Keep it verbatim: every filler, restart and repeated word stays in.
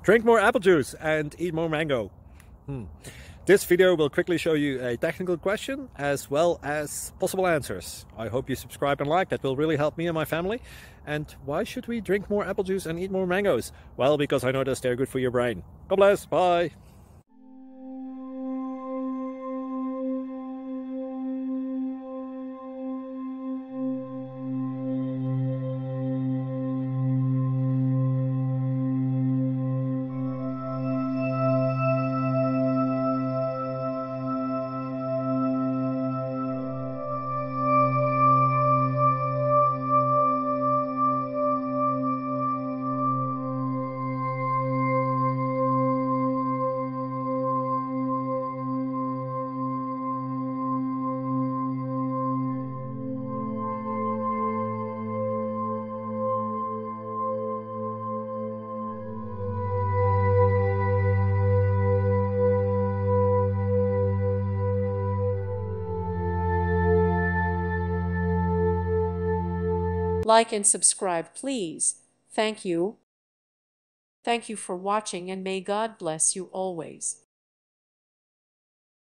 Drink more apple juice and eat more mango. Hmm. This video will quickly show you a technical question as well as possible answers. I hope you subscribe and like, that will really help me and my family. And why should we drink more apple juice and eat more mangoes? Well, because I noticed they're good for your brain. God bless, bye! Like and subscribe, please. Thank you. Thank you for watching, and may God bless you always.